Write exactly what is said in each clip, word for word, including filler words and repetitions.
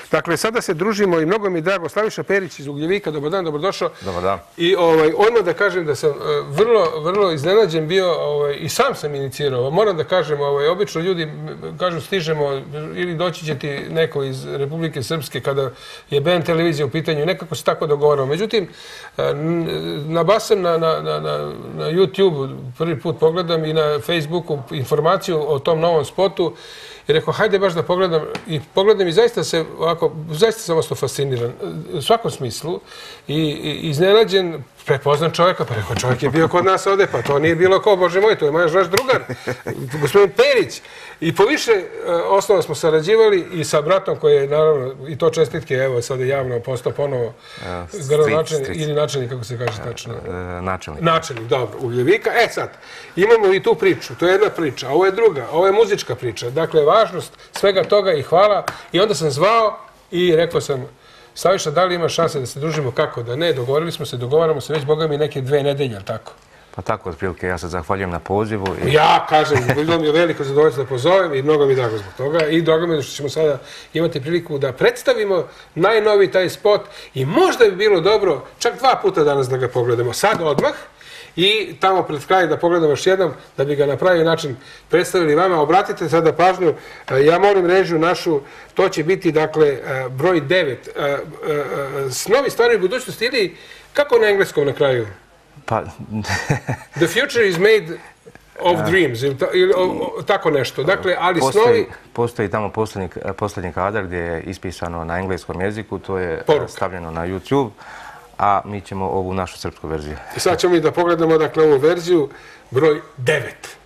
Dakle, sada se družimo i mnogo mi je drago. Slaviša Perić iz Ugljevika, dobar dan, dobrodošao. Dobar dan. I odmah da kažem da sam vrlo, vrlo iznenađen bio i sam sam inicirao. Moram da kažem, obično ljudi kažu stižemo ili doći će ti neko iz Republike Srpske kada je B N televizija u pitanju. Nekako se tako dogovaramo. Međutim, nabasam na YouTube, prvi put pogledam i na Facebooku informaciju o tom novom spotu i rekao, hajde baš da pogledam. I pogledam i zaista se ovako, zaista sam ostao fasciniran u svakom smislu i iznenađen, prepoznam čovjeka, pa rekao, čovjek je bio kod nas ovde, pa to nije bilo ko, bože moj, to je naš drugar, gospodin Perić. I poviše osnova smo sarađivali i sa bratom koji je, naravno, i to čestitke, evo, sada javno postao ponovo gradonačelnik ili načelnik, kako se kaže tačno? Načelnik. Načelnik, dobro, Ugljevika. E sad, imamo i tu priču, to je jedna priča, ovo je druga, ovo je muzička priča. Dakle, važnost svega toga i hvala. I onda sam zvao i rekao sam, Slaviša, da li ima šanse da se družimo, kako da ne? Dogovorili smo se, dogovaramo se već, boga mi, neke dve nedelje, ali tako? Pa tako, otprilike, ja se zahvaljujem na pozivu. Ja kažem, bilo mi je veliko zadovoljstvo da pozovem i mnogo mi je drago zbog toga. I drago mi je što ćemo sada imati priliku da predstavimo najnoviji taj spot i možda bi bilo dobro čak dva puta danas da ga pogledamo. Sad odmah i tamo pred kraj da pogledamo još jednom da bi ga na pravi način predstavili vama. Obratite sada pažnju, ja molim režiju našu, to će biti dakle broj devet. Snovi stvaraju budućnosti ili kako na engleskom na kraju? Pa... The future is made of dreams, ili tako nešto. Dakle, ali snovi... Postoji tamo posljednji kadar gdje je ispisano na engleskom jeziku, to je stavljeno na YouTube, a mi ćemo ovu našu srpsku verziju. Sad ćemo mi da pogledamo, dakle, ovu verziju, broj devet.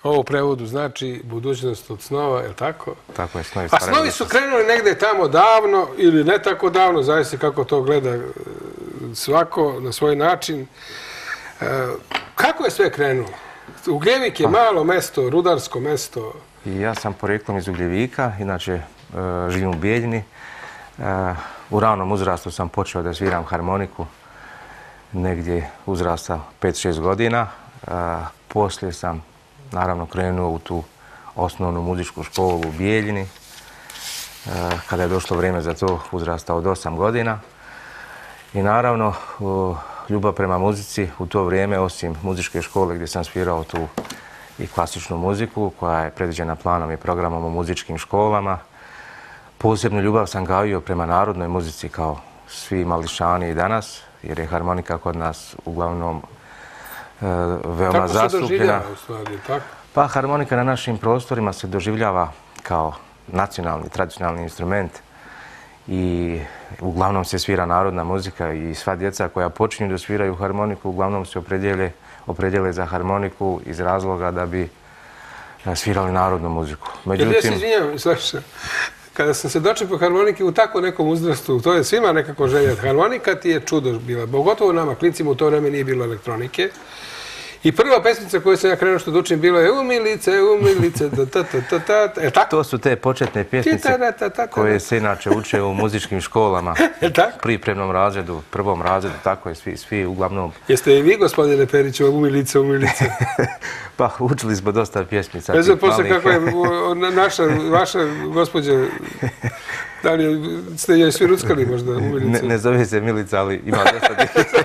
Ovo u prevodu znači budućnost od snova, je li tako? Tako je, snovi A snovi su krenuli negde tamo davno ili ne tako davno, zavisi kako to gleda svako na svoj način. Kako je sve krenulo? Ugljevik je malo mesto, rudarsko mesto. Ja sam porijeklom iz Ugljevika, inače živim u Bijeljini. U ranom uzrastu sam počeo da sviram harmoniku, negdje uzrasta pet šest godina. Poslije sam naravno krenuo u tu osnovnu muzičku školu u Bijeljini. Kada je došlo vrijeme za to, uzrasta od osam godina. I naravno, ljubav prema muzici u to vrijeme, osim muzičke škole gdje sam svirao tu i klasičnu muziku koja je predviđena planom i programom u muzičkim školama. Posebnu ljubav sam gajio prema narodnoj muzici kao svi mališani i danas, jer je harmonika kod nas uglavnom veoma zastupljena. Kako se doživljava u stvari, tako? Pa harmonika na našim prostorima se doživljava kao nacionalni, tradicionalni instrument i uglavnom se svira narodna muzika i sva djeca koja počinju da sviraju harmoniku uglavnom se opredijele, opredijele za harmoniku iz razloga da bi svirali narodnu muziku. Međutim... Ja se izvinjam, slušaj, kada sam se dočepao harmonike u tako nekom uzrastu, to je svima nekako želja. Harmonika ti je čudo bila, pogotovo nama, klincima, u to vreme nije bilo elektronike. I prva pesmica koju sam ja krenuo što da učim bila je Umilice, umilice, ta-ta-ta-ta-ta. E tako? To su te početne pjesmice koje se inače uče u muzičkim školama. Pripremnom razredu, prvom razredu, tako je, svi, svi uglavnom... Jeste i vi, gospodine Periću, Umilice, umilice? Pa, učili smo dosta pjesmica. Ne znam posle kako je naša, vaša gospođa... Da li ste joj svi ruckali možda Umilice? Ne zove se Milica, ali ima dosta pjesmica.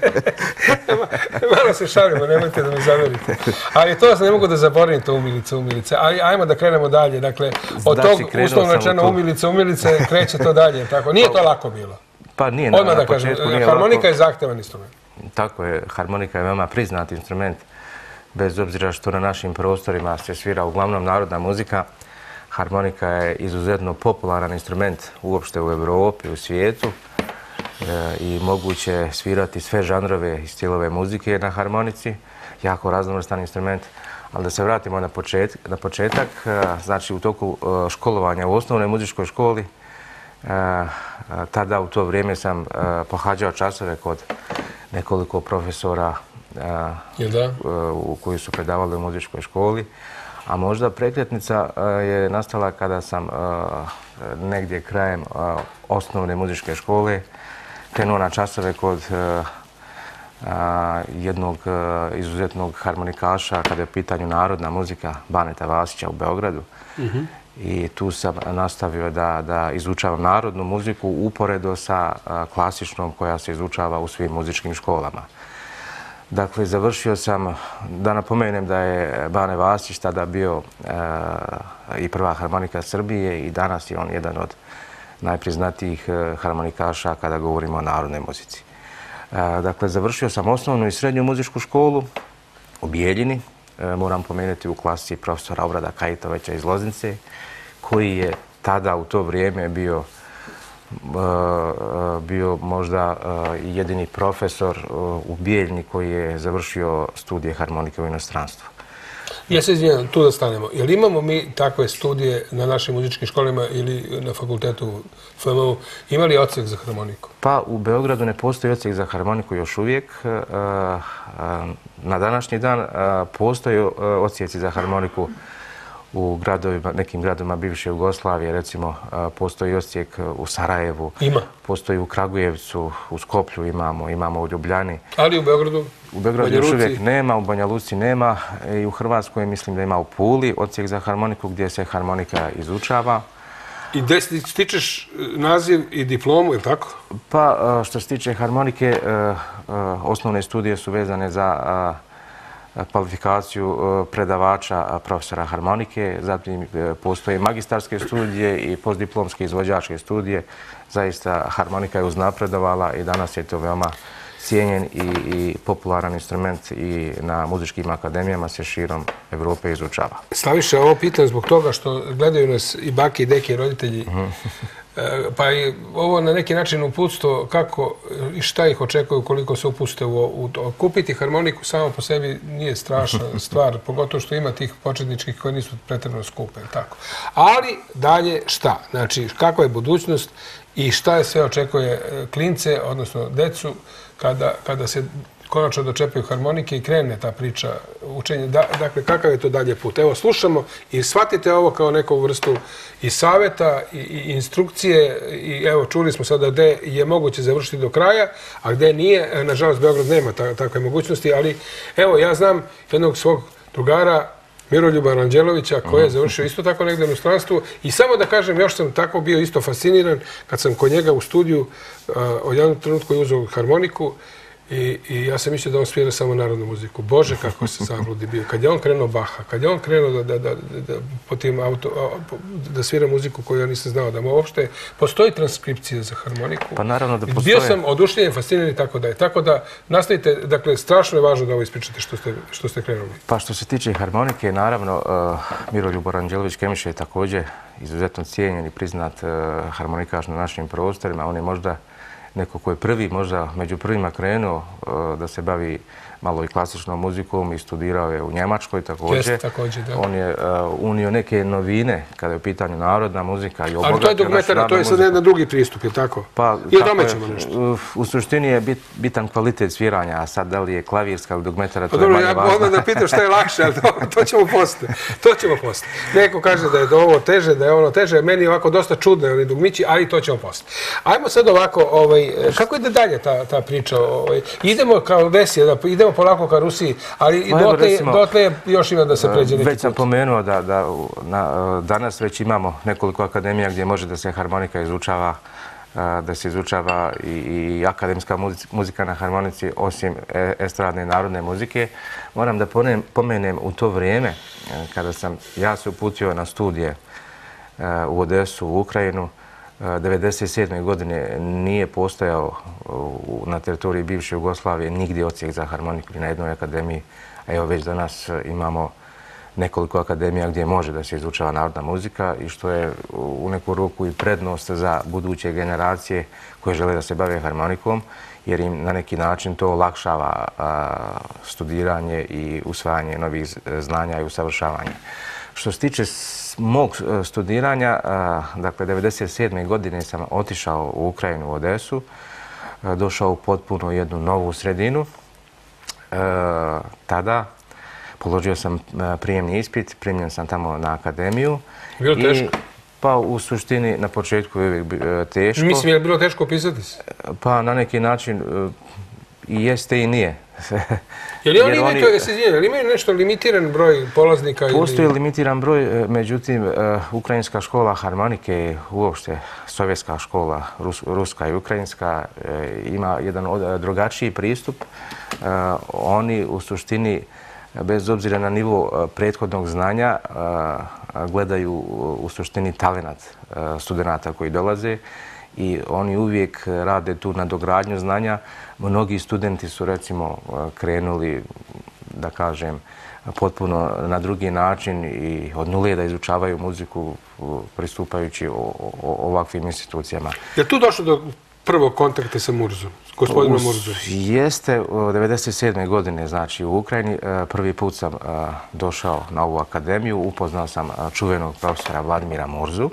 Malo se šalimo, nemojte da me zamerite. Ali to ne mogu da zaboravim, to Umilice, Umilice. Ali ajmo da krenemo dalje. Dakle, od tog uslovno rečeno Umilice, Umilice kreće to dalje. Nije to lako bilo. Pa nije na početku, nije lako. Harmonika je zahtevan instrument. Tako je, harmonika je veoma priznat instrument. Bez obzira što na našim prostorima se svira uglavnom narodna muzika, harmonika je izuzetno popularan instrument uopšte u Evropi, u svijetu i moguće je svirati sve žanrove i stilove muzike na harmonici, jako raznovrstan instrument. Ali da se vratimo na početak, znači u toku školovanja u osnovnoj muzičkoj školi, tada u to vrijeme sam pohađao časove kod nekoliko profesora koji su predavali u muzičkoj školi. A možda prekretnica je nastala kada sam negdje krajem osnovne muzičke škole krenuo na časove kod jednog izuzetnog harmonikaša kada je u pitanju narodna muzika Baneta Vasića u Beogradu. I tu sam nastavio da izučavam narodnu muziku uporedo sa klasičnom koja se izučava u svim muzičkim školama. Dakle, završio sam, da napomenem da je Bane Vasić tada bio i prva harmonika Srbije i danas je on jedan od najpriznatijih harmonikaša kada govorimo o narodnoj muzici. Dakle, završio sam osnovnu i srednju muzičku školu u Bijeljini. Moram pomenuti u klasi profesora Obrada Kajitovića iz Loznice, koji je tada u to vrijeme bio bio možda jedini profesor u Bijeljni koji je završio studije harmonike u inostranstvu. Ja se izvinjam, tu da stanemo. Je li imamo mi takve studije na našim muzičkim školama ili na fakultetu F M U? Ima li odsjek za harmoniku? Pa u Beogradu ne postoji odsjek za harmoniku još uvijek. Na današnji dan postoji odsjeci za harmoniku u nekim gradovima bivše Jugoslavije, recimo postoji odsjek u Sarajevu, postoji u Kragujevcu, u Skoplju imamo, imamo u Ljubljani. Ali u Beogradu? U Beogradu još uvijek nema, u Banja Luci nema i u Hrvatskoj mislim da ima u Puli odsjek za harmoniku gdje se harmonika izučava. I gdje stičeš naziv i diplomu, je li tako? Pa što se tiče harmonike, osnovne studije su vezane za kvalifikaciju predavača profesora harmonike, zatim postoje magistarske studije i postdiplomske izvođačke studije. Zaista harmonika je uznapredovala i danas je to veoma cijenjen i popularan instrument i na muzičkim akademijama se širom Evrope izučava. Slaviša, ovo pitam zbog toga što gledaju nas i bake i deke i roditelji. Pa i ovo na neki način uputstvo kako i šta ih očekuju koliko se upuste u to. Kupiti harmoniku samo po sebi nije strašna stvar, pogotovo što ima tih početničkih koji nisu pretjerano skupe. Tako. Ali dalje šta? Znači, kakva je budućnost i šta je sve očekuje klince, odnosno decu, kada, kada se konačno dočepaju harmonike i krene ta priča učenja. Da, dakle, kakav je to dalje put? Evo, slušamo i shvatite ovo kao neku vrstu i savjeta i, i instrukcije i evo, čuli smo sada gde je moguće završiti do kraja, a gde nije. Nažalost, Beograd nema ta, takve mogućnosti, ali evo, ja znam jednog svog drugara, Miroljuba Ranđelovića, koji je završio isto tako negdje u inostranstvu. I samo da kažem, još sam tako bio isto fasciniran kad sam kod njega u studiju uh, od jednog trenutku je uzeo harmoniku I, i ja sam mislio da on svira samo narodnu muziku. Bože, kako se zabludi bio. Kad je on krenuo Baha, kad je on krenuo da, da, da, da, po tim auto, da svira muziku koju ja nisam znao, da mu uopšte postoji transkripcija za harmoniku. Pa naravno da postoji. Bio sam oduševljen, fasciniran i tako da je. Tako da nastavite, dakle, strašno je važno da ovo ispričate što ste, što ste krenuli. Pa što se tiče harmonike, naravno, uh, Miroljub Ranđelović-Kemiša je također izuzetno cijenjen i priznat uh, harmonikaš na našim prostorima. On je možda neko ko je prvi, možda među prvima krenuo uh, da se bavi malo i klasičnom muzikom i studirao je u Njemačkoj također. Jeste, također, da. On je uh, unio neke novine kada je u pitanju narodna muzika i obogatio našu narodnu muziku. Ali to je dokumentara, to je sad jedan drugi pristup, je tako? Pa, I domećemo nešto. U suštini je bit, bitan kvalitet sviranja, a sad da li je klavirska ili dokumentara, to pa, je manje ja, važno. Onda da pitam šta je lakše, ali to, to ćemo poslije. To ćemo poslije. Neko kaže da je to ovo teže, da je ono teže, meni je ovako dosta čudno, oni dugmići, ali to ćemo poslije. Ajmo sad ovako, ovaj, kako ide dalje ta, ta priča? Ovaj, idemo kao Vesija, da idemo polako ka Rusiji, ali Pa, dotle, recimo, dotle još ima da se pređe neki Već sam put. pomenuo da, da na, danas već imamo nekoliko akademija gdje može da se harmonika izučava, da se izučava i, i akademska muzika na harmonici osim estradne narodne muzike. Moram da pomenem, pomenem u to vrijeme kada sam ja se uputio na studije u Odesu, u Ukrajinu, devedeset sedme godine nije postojao na teritoriji bivše Jugoslavije nigdje odsjek za harmoniku na jednoj akademiji, a evo već danas imamo nekoliko akademija gdje može da se izučava narodna muzika i što je u neku ruku i prednost za buduće generacije koje žele da se bave harmonikom, jer im na neki način to olakšava studiranje i usvajanje novih znanja i usavršavanje. Što se tiče mog studiranja, dakle, devedeset sedme godine sam otišao u Ukrajinu, u Odesu, došao u potpuno jednu novu sredinu. Tada položio sam prijemni ispit, primljen sam tamo na akademiju. Bilo teško? Pa u suštini na početku je uvijek teško. Mislim, je li bilo teško opisati se? Pa na neki način i jeste i nije. Je li oni imaju, to, se imaju nešto limitiran broj polaznika? Postoji limitiran broj, međutim, ukrajinska škola harmonike, uopšte sovjetska škola, Rus, ruska i ukrajinska, ima jedan drugačiji pristup. Oni u suštini, bez obzira na nivo prethodnog znanja, gledaju u suštini talenat studenata koji dolaze i oni uvijek rade tu nadogradnju znanja. Mnogi studenti su recimo krenuli, da kažem, potpuno na drugi način i od nule da izučavaju muziku pristupajući ovakvim institucijama. Je tu došlo do prvog kontakta sa Murzom, gospodinom Murzom? Jeste, u devedeset sedme godine, znači u Ukrajini, prvi put sam došao na ovu akademiju, upoznao sam čuvenog profesora Vladimira Murzu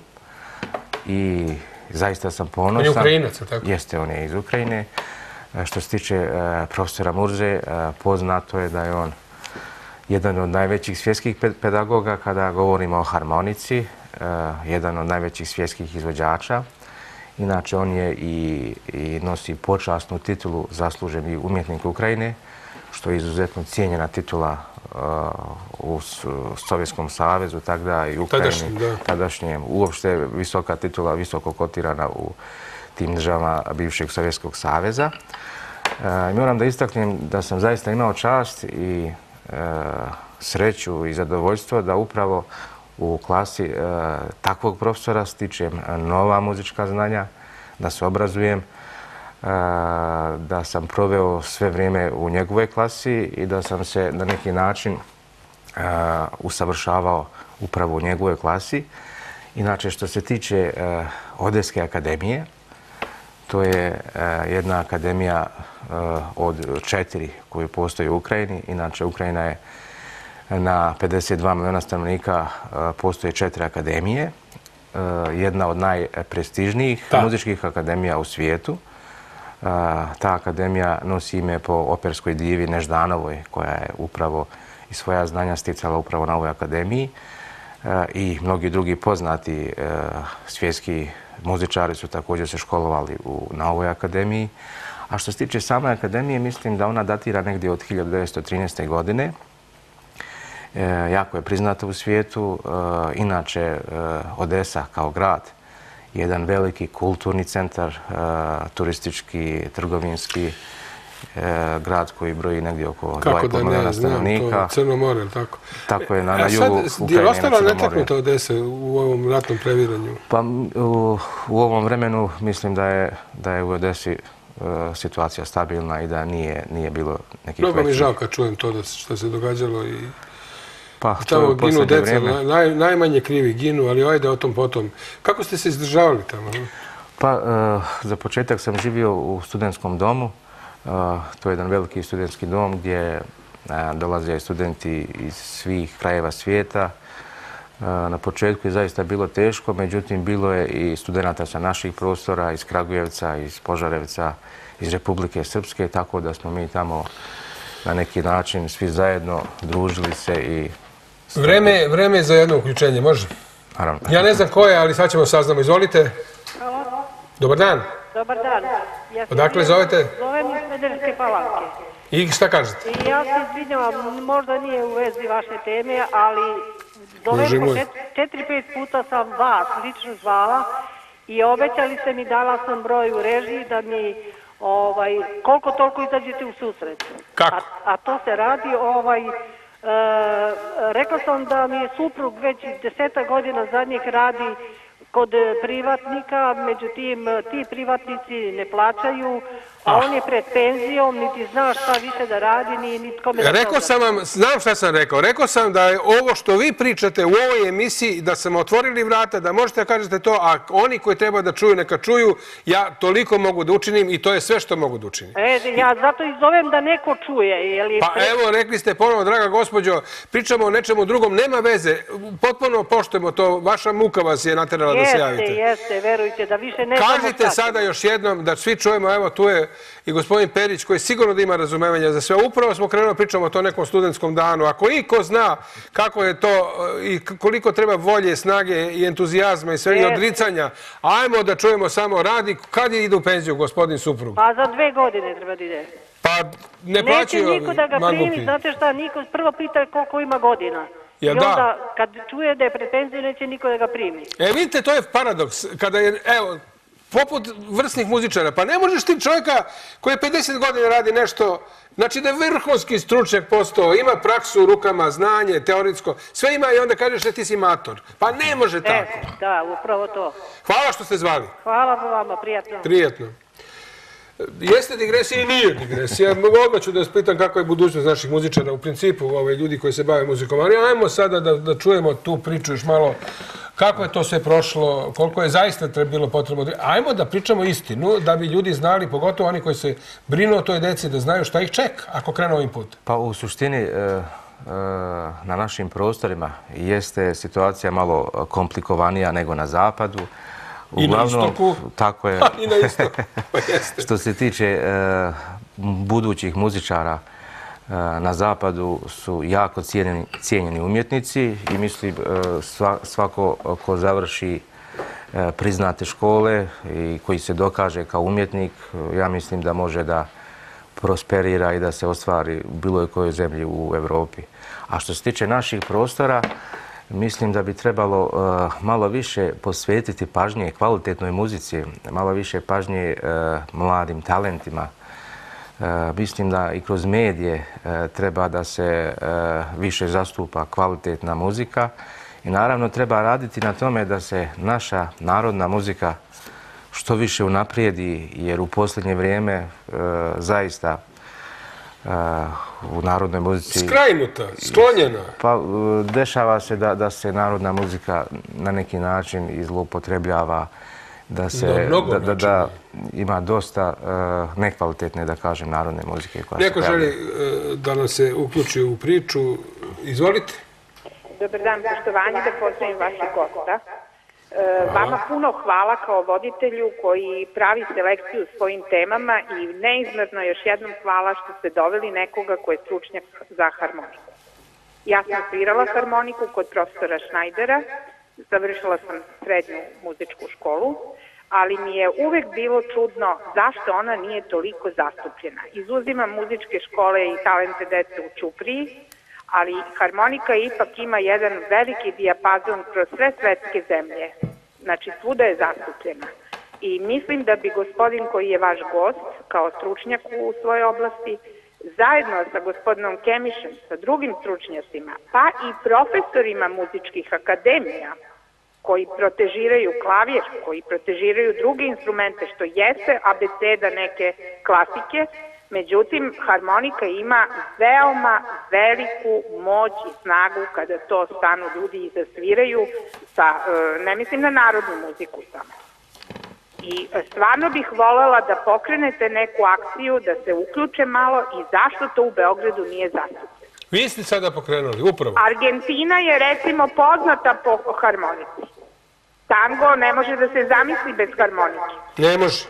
i zaista sam ponosan. On je Ukrajinac, tako? Jeste, on je iz Ukrajine. Što se tiče profesora Murze, poznato je da je on jedan od najvećih svjetskih pedagoga kada govorimo o harmonici, jedan od najvećih svjetskih izvođača. Inače, on je i, i nosi počasnu titulu zasluženi umjetnik Ukrajine, što je izuzetno cijenjena titula u Sovjetskom savezu, tako da i Ukrajini, tadašnjem, uopšte visoka titula, visoko kotirana u tim državama bivšeg Sovjetskog saveza. E, moram da istaknem da sam zaista imao čast i e, sreću i zadovoljstvo da upravo u klasi e, takvog profesora stičem nova muzička znanja, da se obrazujem, e, da sam proveo sve vrijeme u njegovoj klasi i da sam se na neki način e, usavršavao upravo u njegovoj klasi. Inače, što se tiče Odeske akademije, to je jedna akademija od četiri koje postoji u Ukrajini. Inače, Ukrajina je na pedeset dva milijuna stanovnika, postoje četiri akademije. Jedna od najprestižnijih muzičkih akademija u svijetu. Ta akademija nosi ime po operskoj divi Neždanovoj, koja je upravo i svoja znanja sticala upravo na ovoj akademiji. I mnogi drugi poznati svjetski muzičari su također se školovali na ovoj akademiji. A što se tiče same akademije, mislim da ona datira negdje od hiljadu devetsto trinaeste. godine. Jako je priznata u svijetu. Inače, Odesa kao grad je jedan veliki kulturni centar, turistički, trgovinski grad koji broji negdje oko dva i pol milijuna stanovnika. Kako da ne znam, to Crno more, tako? Tako je, na jugu Ukrajine. Je li ostala netaknuta Odese u ovom ratnom previranju? Pa u ovom vremenu mislim da je u Odesi situacija stabilna i da nije bilo nekih... Mnogo mi žao kad čujem to što se događalo i... Pa, tamo ginu deca, najmanje krivi ginu, ali ajde o tom potom. Kako ste se izdržavali tamo? Pa, za početak sam živio u studentskom domu. To je jedan veliki studentski dom gdje dolaze studenti iz svih krajeva svijeta. Na početku je zaista bilo teško, međutim bilo je i studenata sa naših prostora, iz Kragujevca, iz Požarevca, iz Republike Srpske, tako da smo mi tamo na neki način svi zajedno družili se i... Vreme je za jedno uključenje, može? Naravno. Ja ne znam ko je, ali sad ćemo saznamo. Izvolite. Dobar dan. Dobar dan. Odakle zovete? Zovem iz Smederevske Palanke. I šta kažete? I ja se izvinjavam, možda nije u vezi vaše teme, ali zovem po četiri, pet puta sam vas lično zvala i obećali ste mi, dala sam broj u režiji da mi koliko toliko izađete u susret. Kako? A to se radi, rekla sam da mi je suprug već deseta godina zadnjih radi kod privatnika, međutim ti privatnici ne plaćaju, a on je pred penzijom, niti zna šta više da radi, ni nitko me... Rekao sam vam, znam šta sam rekao, rekao sam da je ovo što vi pričate u ovoj emisiji, da sam otvorili vrata, da možete da kažete to, a oni koji treba da čuju, neka čuju, ja toliko mogu da učinim i to je sve što mogu da učinim. E, ja zato i zovem da neko čuje. Pa evo, rekli ste ponovo, draga gospođo, pričamo o nečemu drugom, nema veze, potpuno poštujemo to, vaša muka vas je naterala da se javite. Jeste, jeste, verujte, da više ne znamo šta. Kažite sada još jednom da svi čujemo, evo tu je i gospodin Perić koji sigurno da ima razumevanja za sve. Upravo smo krenuli pričamo o to nekom studentskom danu. Ako iko zna kako je to i koliko treba volje, snage i entuzijazma i sve i odricanja, ajmo da čujemo samo radi. Kad ide u penziju gospodin suprug? Pa za dve godine treba da ide. Pa ne plaćaju ovi neće niko da ga primi, znate šta, niko prvo pita koliko ima godina. I onda kad čuje da je pred penziju neće niko da ga primi. E vidite, to je paradoks. Kada je, evo, poput vrsnih muzičara. Pa ne možeš ti čovjeka koji je pedeset godina radi nešto, znači da je vrhunski stručnjak postao, ima praksu u rukama, znanje, teoretsko, sve ima i onda kažeš da ti si mator. Pa ne može tako. E, da, upravo to. Hvala što ste zvali. Hvala vama, prijatno. Prijatno. Jeste digresija i nije digresija. Odmah ću da vas pitam kako je budućnost naših muzičara u principu, ljudi koji se bave muzikom. Ali ajmo sada da čujemo tu priču još malo. Kako je to sve prošlo, koliko je zaista bilo potrebno. Ajmo da pričamo istinu, da bi ljudi znali, pogotovo oni koji se brinu o toj deci, da znaju šta ih čeka ako krenu ovim putem. Pa u suštini na našim prostorima jeste situacija malo komplikovanija nego na zapadu. I na istoku. Tako je. I na istoku. Što se tiče budućih muzičara, na zapadu su jako cijenjeni umjetnici i mislim svako ko završi priznate škole i koji se dokaže kao umjetnik, ja mislim da može da prosperira i da se ostvari u bilo kojoj zemlji u Evropi. A što se tiče naših prostora, mislim da bi trebalo malo više posvetiti pažnje kvalitetnoj muzici, malo više pažnje mladim talentima. Mislim da i kroz medije treba da se više zastupa kvalitetna muzika i naravno treba raditi na tome da se naša narodna muzika što više unaprijedi, jer u posljednje vrijeme zaista u narodnoj muzici... Skrajnuta, sklonjena. Pa dešava se da se narodna muzika na neki način izloupotrebljava, da se da ima dosta nekvalitetne, da kažem, narodne muzike. Neko želi da nas se uključi u priču. Izvolite. Dobar dan, poštovanje, da pozdravim vašeg gosta. Vama puno hvala kao voditelju koji pravi selekciju svojim temama i neizmerno još jednom hvala što ste doveli nekoga ko je stručnjak za harmoniku. Ja sam svirala harmoniku kod profesora Šnajdera, završila sam srednju muzičku školu, ali mi je uvek bilo čudno zašto ona nije toliko zastupljena. Izuzimam muzičke škole i talente dece u Ćupriji, ali harmonika ipak ima jedan veliki dijapazon kroz sve svetske zemlje. Znači, svuda je zastupljena. I mislim da bi gospodin koji je vaš gost, kao stručnjak u svojoj oblasti, zajedno sa gospodinom Kemišem, sa drugim stručnjacima, pa i profesorima muzičkih akademija, koji protežiraju klavir, koji protežiraju druge instrumente, što jeste abeceda neke klasike. Međutim, harmonika ima veoma veliku moć i snagu kada to stanu ljudi i zasviraju, sa, ne mislim na narodnu muziku samo. I stvarno bih voljela da pokrenete neku akciju, da se uključe malo i zašto to u Beogradu nije zastupljeno. Vi ste sada pokrenuli, upravo. Argentina je recimo poznata po harmonici. Tango ne može da se zamisli bez harmonike. Ne može.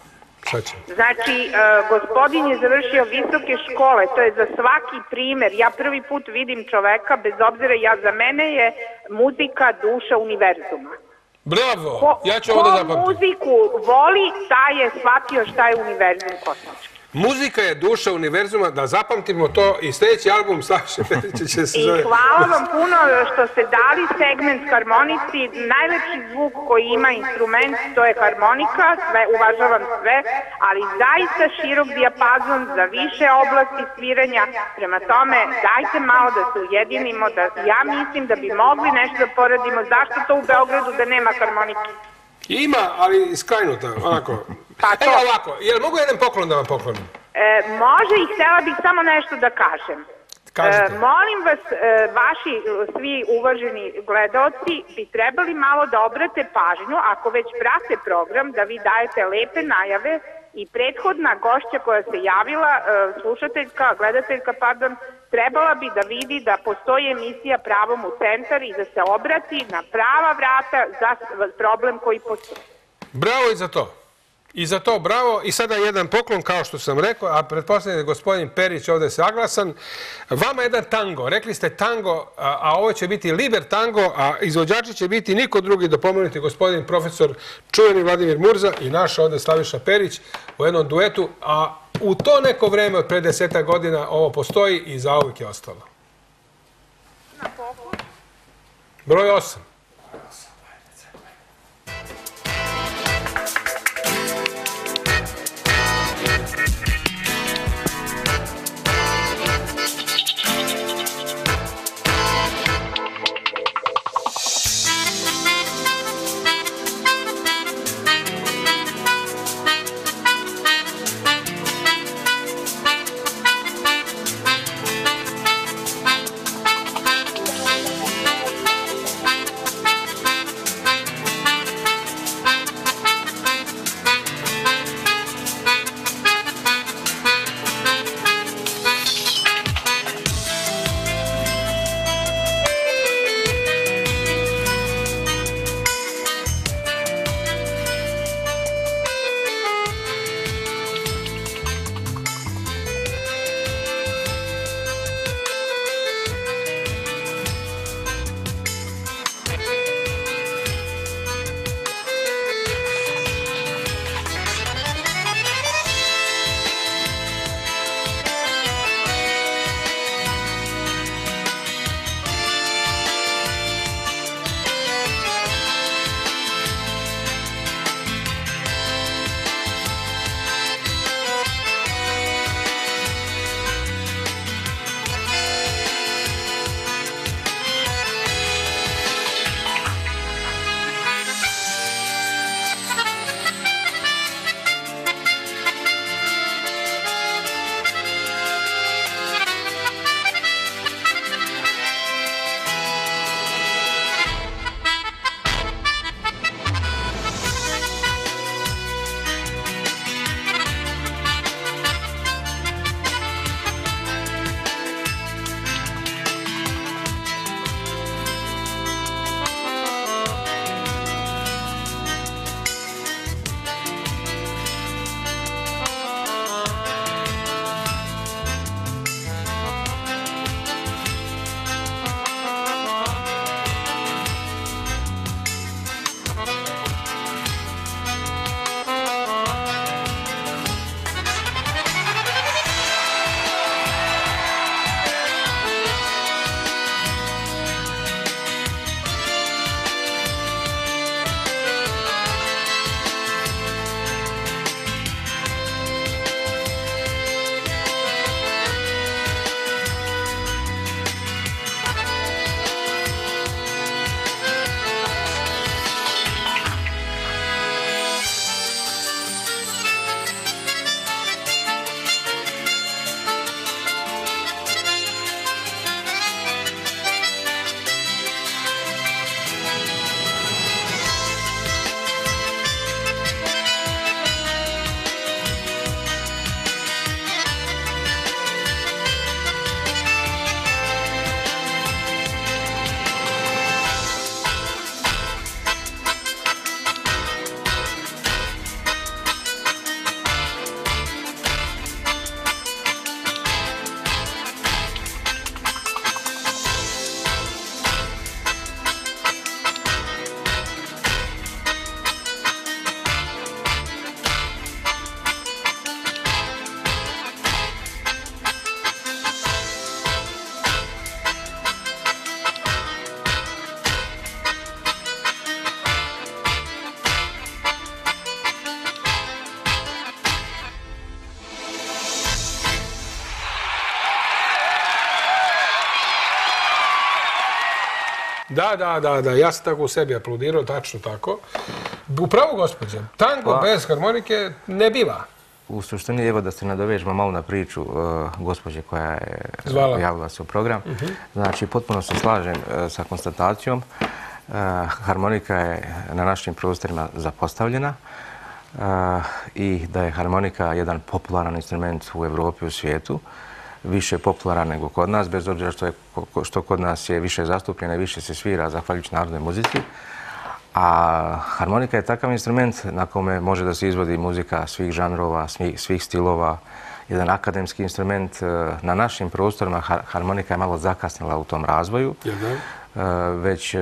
Znači, gospodin je završio visoke škole, to je za svaki primer. Ja prvi put vidim čoveka, bez obzira, ja za mene je muzika duša univerzuma. Bravo, ja ću ovo da zapamtim. Ko muziku voli, taj je shvatio šta je univerzum kosmički. Muzika je duša univerzuma, da zapamtimo to i sljedeći album Saše Perića će se zove... I hvala vam puno što ste dali segment harmonici. Najlepši zvuk koji ima instrument, to je harmonika, sve, uvažavam sve, ali zaista širok dijapazon za više oblasti sviranja. Prema tome, dajte malo da se ujedinimo, da ja mislim da bi mogli nešto da poradimo. Zašto to u Beogradu da nema harmonike? Ima, ali skrajnuta, onako. Evo ovako, jel mogu jedan poklon da vam poklonim? Može i htjela bih samo nešto da kažem. Molim vas, vaši svi uvaženi gledaoci bi trebali malo da obrate pažnju, ako već prate program, da vi dajete lepe najave i prethodna gošća koja se javila, slušateljka, gledateljka, pardon, trebala bi da vidi da postoji emisija Pravom u centar i da se obrati na prava vrata za problem koji postoji. Bravo i za to. I za to bravo. I sada jedan poklon, kao što sam rekao, a pretpostavljam da je gospodin Perić ovdje saglasan. Vama jedan tango. Rekli ste tango, a ovo će biti liber tango, a izvođači će biti niko drugi, da pomenute gospodin profesor čuveni Vladimir Murza i naš ovdje Slaviša Perić u jednom duetu, a u to neko vreme od pre desetak godina ovo postoji i zauvijek je ostalo. Broj osam. Da, da, da, da, ja sam tako u sebi aplaudirao, tačno tako. Upravo, gospođe, tango bez harmonike ne biva. U suštini, evo da se nadovežemo malo na priču uh, gospođe koja je Zvala. javila se u program. Uh-huh. Znači, potpuno se slažem uh, sa konstatacijom. Uh, harmonika je na našim prostorima zapostavljena uh, i da je harmonika jedan popularan instrument u Evropi i u svijetu. Više popularan nego kod nas, bez obzira što, je, što kod nas je više zastupljena i više se svira zahvaljujući narodnoj muzici. A harmonika je takav instrument na kome može da se izvodi muzika svih žanrova, svih, svih stilova. Jedan akademski instrument. Na našim prostorima harmonika je malo zakasnila u tom razvoju. Već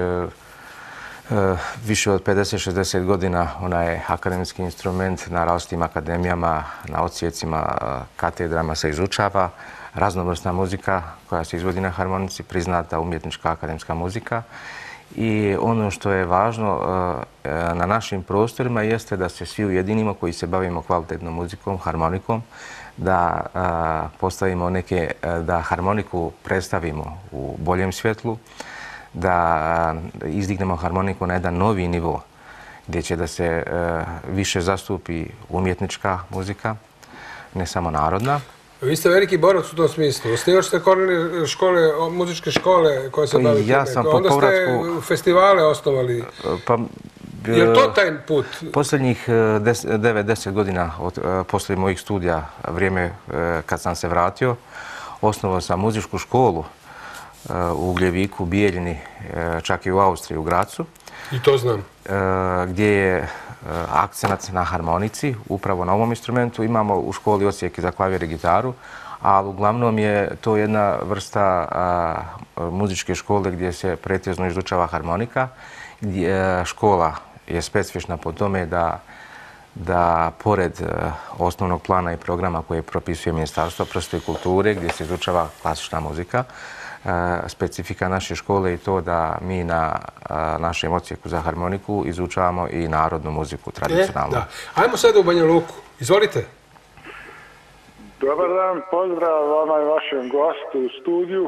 više od pedeset šezdeset godina ona je akademski instrument, na različitim akademijama, na odsjecima, katedrama se izučava. Raznovrsna muzika koja se izvodi na harmonici, priznata umjetnička akademska muzika. I ono što je važno na našim prostorima jeste da se svi ujedinimo koji se bavimo kvalitetnom muzikom, harmonikom, da postavimo neke, da harmoniku predstavimo u boljem svjetlu, da izdignemo harmoniku na jedan novi nivo gdje će da se više zastupi umjetnička muzika, ne samo narodna. Vi ste veliki borac u tom smislu. Osnivač ste korili škole, muzičke škole koje se bavi ja sam Onda po povratku... ste festivale osnovali. Pa, je li to taj put? Posljednjih devet deset godina od, poslije mojih studija, vrijeme kad sam se vratio, osnovao sam muzičku školu u Ugljeviku, Bijeljini, čak i u Austriji, u Gracu. I to znam. Gdje je akcenat na harmonici, upravo na ovom instrumentu. Imamo u školi odsjeke za klavir i gitaru, ali uglavnom je to jedna vrsta a, muzičke škole gdje se pretjerano izučava harmonika. Gdje, škola je specifična po tome da, da pored a, osnovnog plana i programa koje propisuje Ministarstvo prosvjete i kulture, gdje se izučava klasična muzika, specifika naše škole je to da mi na našem odsjeku za harmoniku izučavamo i narodnu muziku, tradicionalnu. E, da. Ajmo sada u Banja Luku. Izvolite. Dobar dan, pozdrav vama i vašem gostu u studiju.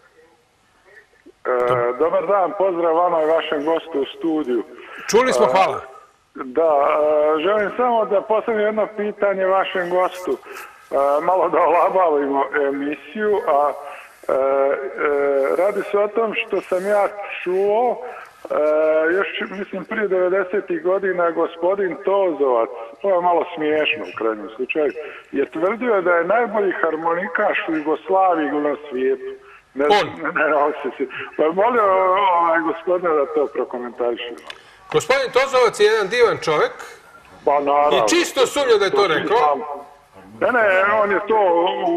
E, dobar dan, pozdrav vama i vašem gostu u studiju. Čuli smo, hvala. E, da, e, želim samo da postavim jedno pitanje vašem gostu. E, malo da olabavimo emisiju, a E, e, radi se o tom što sam ja čuo, e, još mislim prije devedesetih godina gospodin Tozovac, to je malo smiješno u krajnjem slučaju, je tvrdio da je najbolji harmonikaš u Jugoslaviji i na svijetu. Ne, On? Ne, ne, ne, pa molio ovaj, gospodina da to prokomentariše. Gospodin Tozovac je jedan divan čovjek. Pa naravno. I čisto sumnjam da je to, to rekao. Ne, ne, on je to u...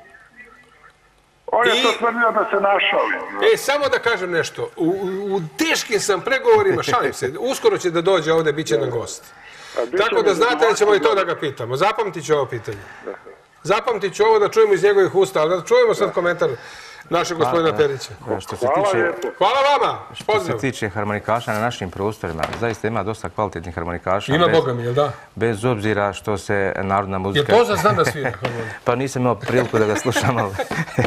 On je to tvrdio da se našao. E, samo da kažem nešto. U, u teškim sam pregovorima, šalim se, uskoro će da dođe ovdje, bit će na gost. Tako da znate da ćemo i to da ga pitamo. Zapamtit ću ovo pitanje. Zapamtit ću ovo da čujemo iz njegovih usta, ali da čujemo sad komentar našeg gospodina Perića. Što se tiče, hvala vama. Što se tiče harmonikaša na našim prostorima, zaista ima dosta kvalitetnih harmonikaša. Ima, boga mi, jel da? Bez obzira što se narodna muzika... Je to za znam da svira harmonika? Pa nisam imao priliku da ga slušam, ali...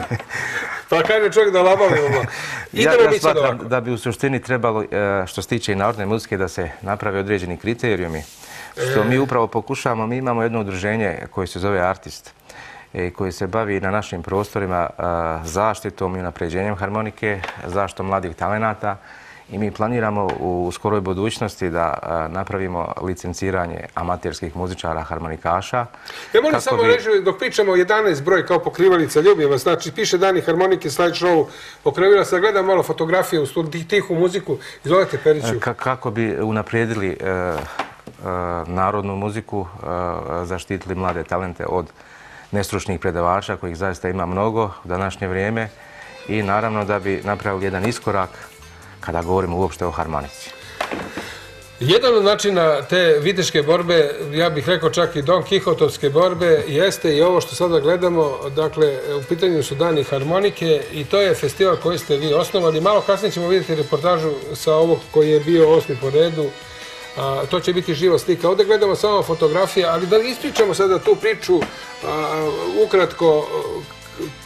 Pa kaže čovjek da labavimo. Ja, ja smatram da bi u suštini trebalo, što se tiče i narodne muzike, da se naprave određeni kriterijumi. Što mi upravo pokušavamo, mi imamo jedno udruženje koje se zove Artist, koji se bavi na našim prostorima zaštitom i unapređenjem harmonike, zaštitom mladih talenata i mi planiramo u skoroj budućnosti da napravimo licenciranje amaterskih muzičara, harmonikaša. Ja moram samo bi... reći, dok pričamo o jedanaest broj kao pokrivalica, ljubim vas, znači piše Dani harmonike, slide show, pokrivalica, gledam malo fotografije u studiju, tihu muziku, izvolite Periću. Ka kako bi unaprijedili e, e, narodnu muziku, e, zaštitili mlade talente od nestručnih predavača, kojih zaista ima mnogo u današnje vrijeme i naravno da bi napravili jedan iskorak kada govorimo uopšte o harmonici. Jedan od načina te viteške borbe, ja bih rekao čak i Don Kihotovske borbe, jeste i ovo što sada gledamo, dakle, u pitanju su Dani harmonike i to je festival koji ste vi osnovali. Malo kasnije ćemo vidjeti reportažu sa ovog koji je bio osmi po redu. A, to će biti živa slika. Ovdje gledamo samo fotografije, ali da ispričamo sada tu priču a, ukratko. Koliko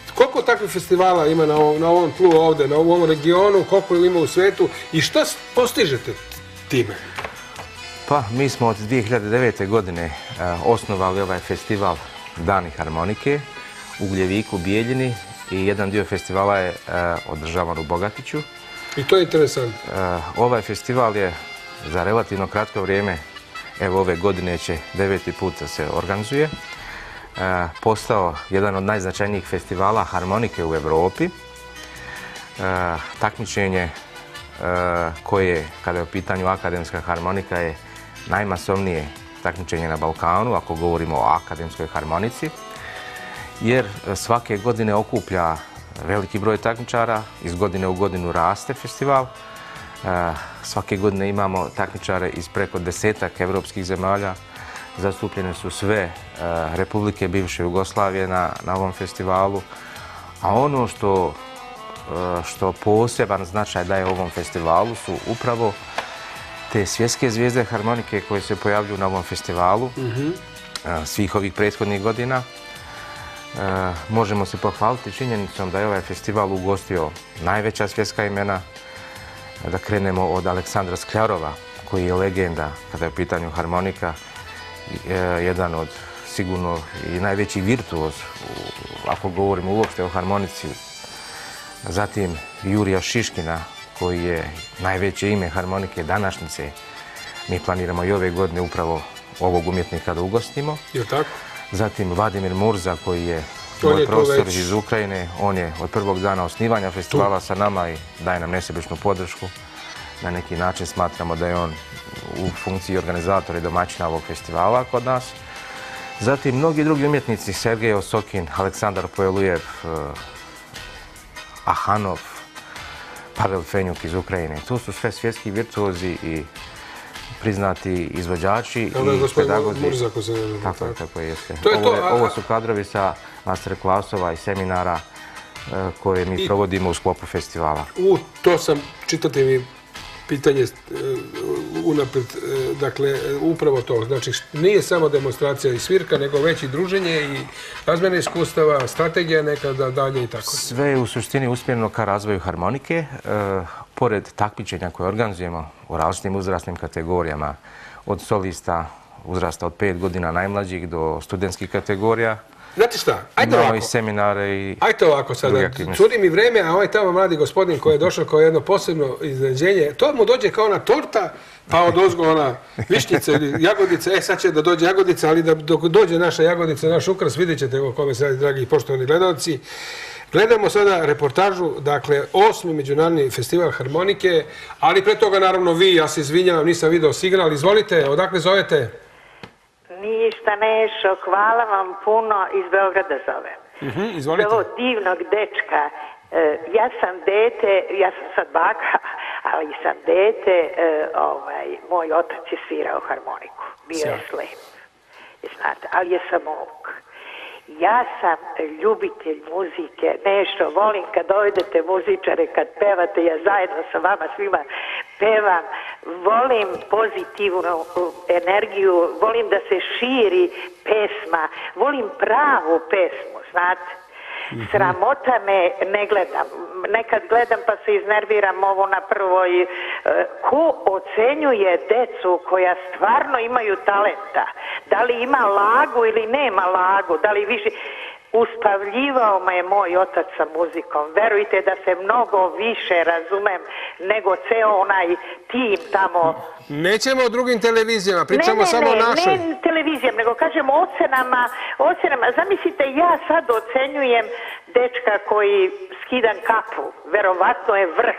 koliko takvih festivala ima na ovom tlu ovde, na ovom regionu, koliko ima u svetu i što postižete time? Pa, mi smo od dvije hiljade devete. godine osnovali ovaj festival Dani harmonike u Ugljeviku, Bijeljini i jedan dio festivala je održavan u Bogatiću. I to je interesantno. Ovaj festival je za relativno kratko vrijeme, evo ove godine će deveti put se organizuje, postao jedan od najznačajnijih festivala harmonike u Evropi. Takmičenje koje, kada je u pitanju akademska harmonika, je najmasovnije takmičenje na Balkanu, ako govorimo o akademskoj harmonici, jer svake godine okuplja veliki broj takmičara, iz godine u godinu raste festival. Svake godine imamo takmičare iz preko desetak evropskih zemalja. Zastupljene su sve republike bivše Jugoslavije na ovom festivalu. A ono što poseban značaj daje ovom festivalu su upravo te svjetske zvijezde harmonike koje se pojavljuju na ovom festivalu svih ovih prethodnih godina. Možemo se pohvaliti činjenicom da je ovaj festival ugostio najveća svjetska imena. Da krenemo od Aleksandra Skljarova, koji je legenda kada je u pitanju harmonika, jedan od sigurno i najveći virtuoz, ako govorimo uopšte o harmonici. Zatim Jurija Šiškina, koji je najveće ime harmonike današnjice. Mi planiramo i ove godine upravo ovog umjetnika da ugostimo. Je tako? Zatim Vladimir Murza, koji je moj profesor iz Ukrajine. On je od prvog dana osnivanja festivala sa nama i daje nam nesebičnu podršku. Na neki način smatramo da je on u funkciji organizatora i domaćina ovog festivala kod nas. Zatim mnogi drugi umjetnici, Sergej Osokin, Aleksandar Pojelujev, Ahanov, Pavel Fenjuk iz Ukrajine. To su sve svjetski virtuozi i priznati izvođači i pedagozi. Murza, ako se ne znam. Tako je, tako jeste. Ovo su kadrovi sa masterclassova i seminara koje mi provodimo u sklopu festivala. U, to sam, čitate mi pitanje unapred, dakle, upravo to. Znači, nije samo demonstracija i svirka, nego već i druženje i razmjena iskustava, strategija nekada dalje i tako. Sve je u suštini usmjereno ka razvoju harmonike. Pored takmičenja koje organizujemo u različitim uzrasnim kategorijama, od solista uzrasta od pet godina najmlađih do studentskih kategorija. Znate šta, ajde ovako. Imamo i seminare i... Ajde ovako sada, curi mi vreme, a ovaj tamo mladi gospodin koji je došao kao jedno posebno iznenađenje, to mu dođe kao ona torta, pa od ozgo ona višnjica ili jagodica, e sad će da dođe jagodica, ali dok dođe naša jagodica, naš ukras, vidjet ćete o kome se radi, dragi poštovani gledalci. Gledamo sada reportažu, dakle, osmi međunarodni festival harmonike, ali pre toga naravno vi, ja se izvinjavam, nisam video signal, izvolite, odakle zovete? Ništa, Nešo, hvala vam puno, iz Beograda zovem. Izvolite. Ovo divnog dečka, ja sam dete, ja sam sad baka, ali sam dete, moj otac je svirao harmoniku, bio je slep, znate, ali je samouk. Ja sam ljubitelj muzike, nešto, volim kad dovedete muzičare, kad pevate, ja zajedno sa vama svima pevam, volim pozitivnu energiju, volim da se širi pesma, volim pravu pesmu, znate. Sramota me, ne gledam, nekad gledam pa se iznerviram ovo na prvoj. Ko ocenjuje decu koja stvarno imaju talenta? Da li ima lagu ili nema lagu? Da li više... Uspavljivao me je moj otac sa muzikom. Verujte da se mnogo više razumem nego ceo onaj tim tamo. Nećemo o drugim televizijama, pričamo samo o našoj. Ne, ne televizijama, nego kažemo ocenama, ocenama. Zamislite, ja sad ocenjujem dečka koji skidan kapu. Verovatno je vrh.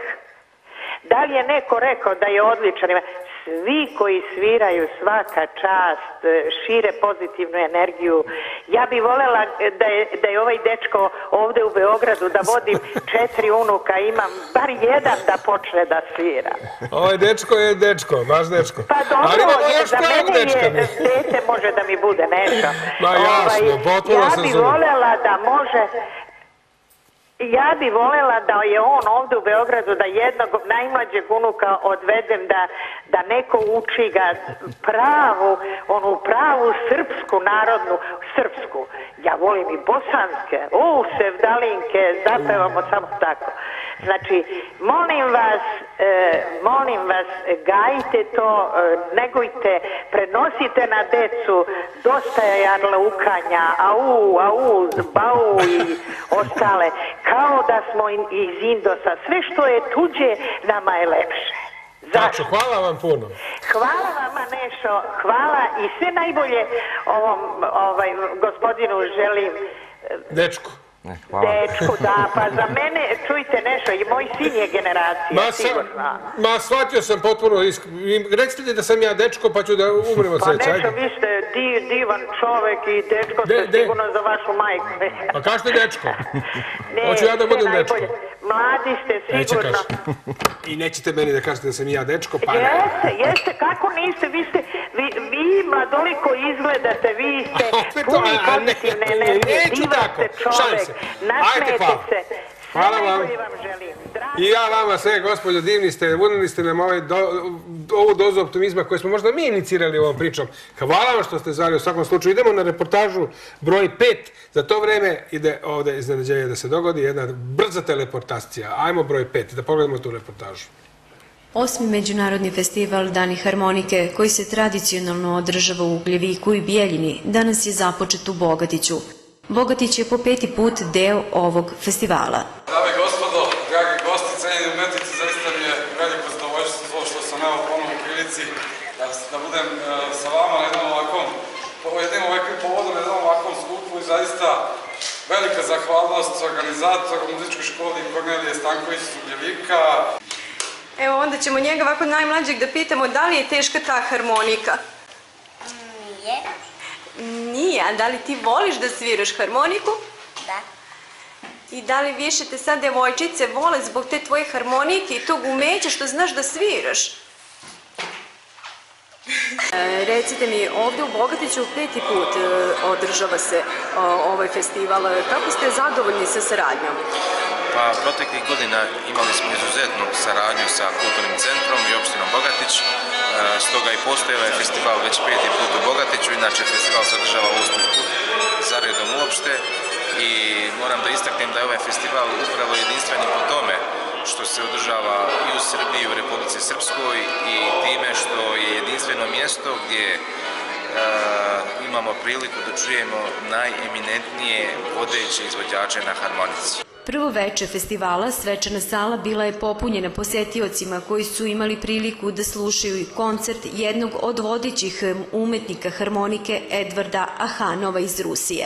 Da li je neko rekao da je odličan? Svi koji sviraju, svaka čast, šire pozitivnu energiju. Ja bih voljela da je, da je ovaj dečko ovde u Beogradu, da vodim četiri unuka, imam bar jedan da počne da svira. Ovaj dečko je dečko, baš dečko. Pa dobro, za mene je dete može da mi bude nešto. Ma jasno, potpuno sam Ja bih voljela da može... Ja bi voljela da je on ovdje u Beogradu, da jednog najmlađeg unuka odvedem, da, da neko uči ga pravu, onu pravu srpsku, narodnu, srpsku. Ja volim i bosanske, u, sevdalinke, zapevamo samo tako. Znači, molim vas, e, molim vas, gajite to, e, negujte, prenosite na decu, dosta je jarlaukanja, au, au, bau i ostale, kao da smo iz Indosa. Sve što je tuđe, nama je lepše. Tačno, hvala vam puno. Hvala vama, Nešo, hvala i sve najbolje ovom ovaj, gospodinu želim. Dečku. Dečku, da, pa za mene, čujte Nešo, i moj sin je generacija, ma, sigurno. Ma, shvatio sam potpuno, recite li da sam ja dečko, pa ću da umrem od sreća. Pa Nešo, vi ste div, divan čovek i dečko ste de, de. sigurno za vašu majku. Pa kažete dečko? Ne, hoću ja da budem dečko. Mladi ste, sigurno. Neće I nećete meni da kažete da sam ja dečko, pa ne. Jeste, jeste, kako niste, vi ste, vi, vi mladoliko izgledate, vi ste puni pozitivne energije, divan ste čovek, nasmijete se. Hvala vam. I ja vama sve, gospođo, divni ste, unili ste nam ovaj do, ovu dozu optimizma koju smo možda mi inicirali ovom pričom. Hvala vam što ste zvali u svakom slučaju. Idemo na reportažu broj pet. Za to vreme ide ovde iznenađenje da se dogodi jedna brza teleportacija. Ajmo broj pet, da pogledamo tu reportažu. Osmi međunarodni festival Dani harmonike, koji se tradicionalno održava u Ugljeviku i Bijeljini, danas je započet u Bogatiću. Bogatić je po peti put deo ovog festivala. Dame i gospodo, dragi gosti, cenjeni umetnici, zaista mi je veliko zadovoljstvo što sam evo ponovno u prilici da, da budem uh, sa vama na jednom ovakvom, jednim ovakvim povodom, na jednom ovakvom skupu i zaista velika zahvalnost organizatoru muzičkoj školi Kornelije Stanković iz Ugljevika. Evo, onda ćemo njega ovako najmlađeg da pitamo da li je teška ta harmonika? Nije. Nije, a da li ti voliš da sviraš harmoniku? Da. I da li više te sad devojčice vole zbog te tvoje harmonike i tog umeća što znaš da sviraš? E, recite mi, ovdje u Bogatiću peti put e, održava se o, ovaj festival. Kako ste zadovoljni sa saradnjom? Pa, proteklih godina imali smo izuzetnu saradnju sa Kulturnim centrom i opštinom Bogatić. Stoga i postoji ovaj festival već peti put u Bogatiću, inače festival se održava osmi put za redom uopšte i moram da istaknem da je ovaj festival upravo jedinstveni po tome što se održava i u Srbiji i u Republici Srpskoj i time što je jedinstveno mjesto gdje e, imamo priliku da čujemo najeminentnije vodeće izvođače na harmonici. Prvo veče festivala svečana sala bila je popunjena posetiocima koji su imali priliku da slušaju koncert jednog od vodećih umetnika harmonike Edvarda Ahanova iz Rusije.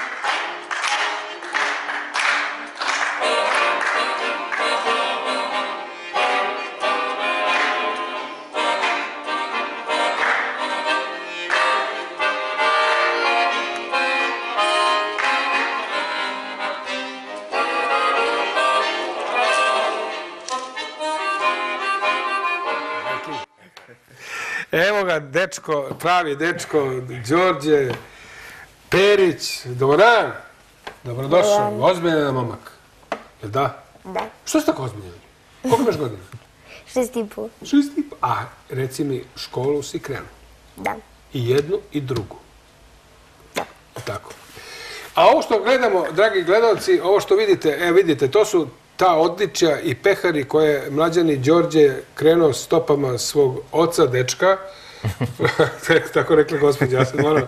Evo ga, dečko, pravi dečko, Đorđe Perić. Dobar dan. Dobrodošao. Ozbiljan je momak. Jel da? Da. Što si tako ozbiljan? Koliko imaš godina? Šest i pol. Šest i pol. A, reci mi, školu si krenuo? Da. I jednu i drugu? Da. Tako. A ovo što gledamo, dragi gledalci, ovo što vidite, evo vidite, to su ta odličja i pehari koje mlađani Đorđe krenuo stopama svog oca, dečka. Tako rekla gospođa, ja sam moram...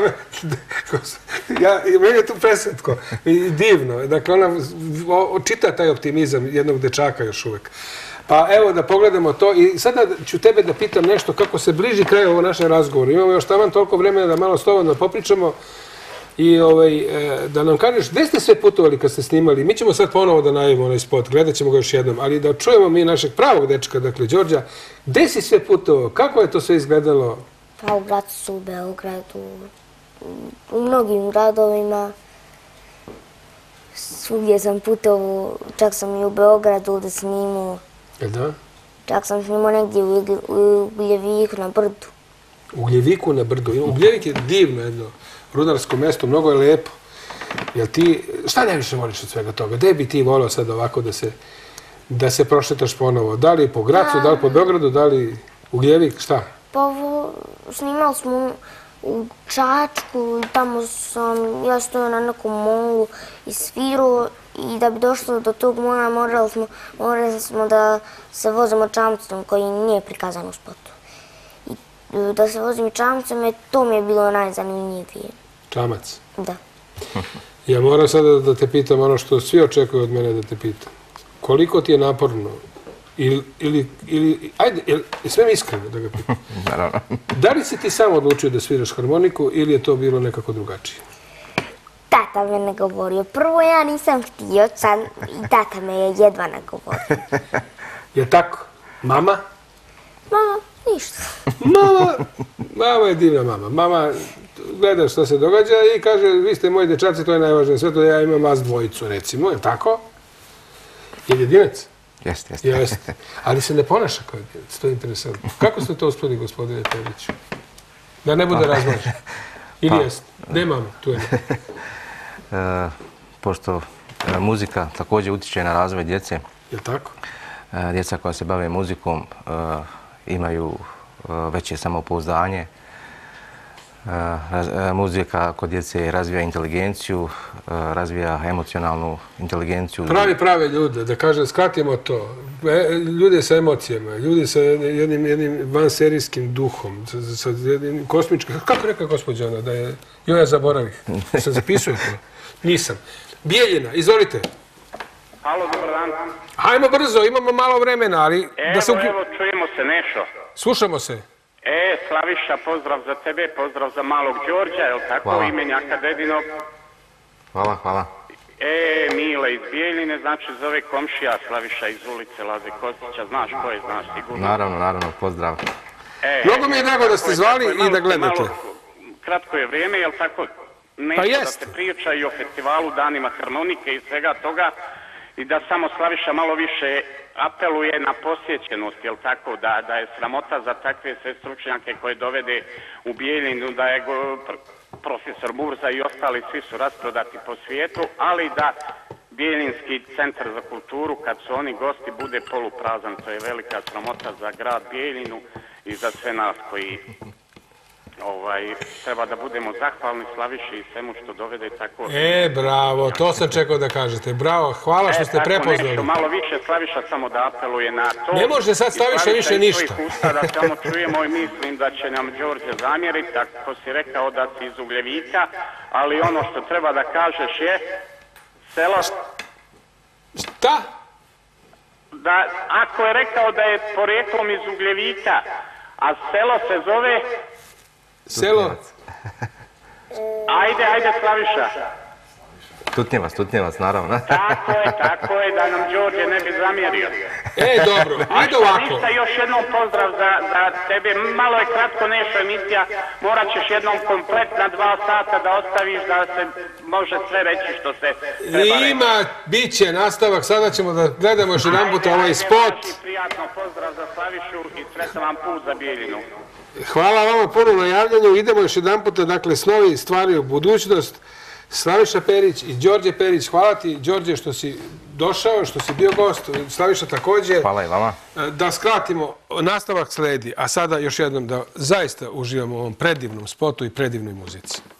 Ja, meni je tu presretko i divno. Dakle, ona čita taj optimizam jednog dečaka još uvek. Pa evo da pogledamo to i sada ću tebe da pitam nešto kako se bliži kraju ovo naše razgovor. Imamo još taman toliko vremena da malo s tobom da popričamo. I ovaj, da nam kažeš, gde ste sve putovali kad ste snimali? Mi ćemo sad ponovo da najavimo onaj spot, gledat ćemo ga još jednom, ali da čujemo mi našeg pravog dečka, dakle, Đorđa, gde si sve putovao? Kako je to sve izgledalo? Pa u Gracu, u Beogradu, u mnogim gradovima. Svugdje sam putovao, čak sam i u Beogradu da snimao. Jel da? Čak sam snimao negdje u Ugljeviku na brdu. U Ugljeviku na brdu. Ugljevik je divno jedno rudarsko mesto, mnogo je lepo. Jel ti, šta najviše voliš od svega toga? Gde bi ti volio sad ovako da se, da se prošetaš ponovo? Da li po Gracu, da li po Beogradu, da li Ugljevik, šta? Pa ovo, snimali smo u Čačku i tamo sam, ja stojao na nekom molu i svirao i da bi došlo do tog mola morali smo, morali smo da se vozimo čamcem koji nije prikazan u spotu. I da se vozim čamcem, to mi je bilo najzanimljivije. Čamac? Da. Ja moram sada da te pitam ono što svi očekuju od mene da te pitam. Koliko ti je naporno? Ili, ili, ili, ajde, jel, sve iskreno da ga pitam. Naravno. Da li si ti sam odlučio da sviraš harmoniku ili je to bilo nekako drugačije? Tata me nagovorio. Prvo ja nisam htio, sad i tata me je jedva nagovorio. Je tako? Mama? Mama, ništa. Mama, mama je divna mama. Mama gleda što se događa i kaže, vi ste moji dečaci, to je najvažnije. Sve to ja imam vas dvojicu, recimo, je tako? Je jedinac? Jeste, jeste. Jeste. Ali se ne ponaša kao jedinac, to je interesantno. Kako ste to uspjeli, gospodine Periću? Da ne bude razmažen. Ili jeste? Ne, mama, tu je. Pošto muzika također utječe na razvoj djece. Je tako? Djeca koja se bave muzikom imaju veće samopouzdanje. Muzika kod djece razvija inteligenciju, razvija emocionalnu inteligenciju. Pravi prave ljude, da kažem, skratimo to. Ljude sa emocijama, ljude sa jednim, jednim vanserijskim duhom, sa, sa jednim kosmičkim... Kako reka gospođa ona, da je... Jo, ja zaboravih. Sam zapisuje to. Nisam. Bijeljina, izvolite. Halo, dobar dan. Hajmo brzo, imamo malo vremena, ali... Evo, da se uklju... evo, čujemo se, Nešo. Slušamo se. E, Slaviša, pozdrav za tebe, pozdrav za malog Đorđa, je li tako, hvala. Imenjaka dedinog? Hvala, hvala. E, Mile iz Bijeljine, znači zove komšija Slaviša iz ulice Laze Kostića, znaš ko je, znaš sigurno. Naravno, naravno, pozdrav. E, Mnogo mi je drago da ste zvali i da gledate. Malo, kratko je vrijeme, je li tako, nešto pa da se priča i o festivalu, danima harmonike i svega toga, i da samo Slaviša malo više apeluje na posjećenost, jel tako, da, da je sramota za takve sve stručnjake koje dovede u Bijeljinu, da je go, pr, profesor Burza i ostali svi su rasprodati po svijetu, ali da Bijeljinski centar za kulturu, kad su oni gosti, bude poluprazan. To je velika sramota za grad Bijeljinu i za sve nas koji ovaj, treba da budemo zahvalni Slaviši i svemu što dovede tako... E, bravo, to sam čekao da kažete. Bravo, hvala što ste prepoznali. E, tako nešto, malo više Slaviša samo da apeluje na to. Ne može sad Slaviša više ništa. Usta da samo čujemo i mislim da će nam Đorđe zamjeriti, ako si rekao da si iz Ugljevika, ali ono što treba da kažeš je selo... Šta? Da, ako je rekao da je porijeklom iz Ugljevika, a selo se zove... Selo? Ajde, ajde, Slaviša. Tutnjevac, Tutnjevac, naravno. Tako je, tako je, da nam Đorđe ne bi zamjerio. E, dobro, ajde ovako. Ništa, još jednom pozdrav za, za tebe. Malo je kratko nešto emisija, morat ćeš jednom komplet na dva sata da ostaviš da se može sve reći što se treba reći. Ima, bit će nastavak, sada ćemo da gledamo još jedan put ovaj spot. Ajde, prijatno pozdrav za Slavišu i sretan vam put za Bijeljinu. Hvala vama puno na javljanju, idemo još jedan puta, dakle, snovi stvari u budućnost. Slaviša Perić i Đorđe Perić, hvala ti, Đorđe, što si došao, što si bio gost, Slaviša također. Hvala i vama. Da skratimo, nastavak sledi, a sada još jednom da zaista uživamo u ovom predivnom spotu i predivnoj muzici.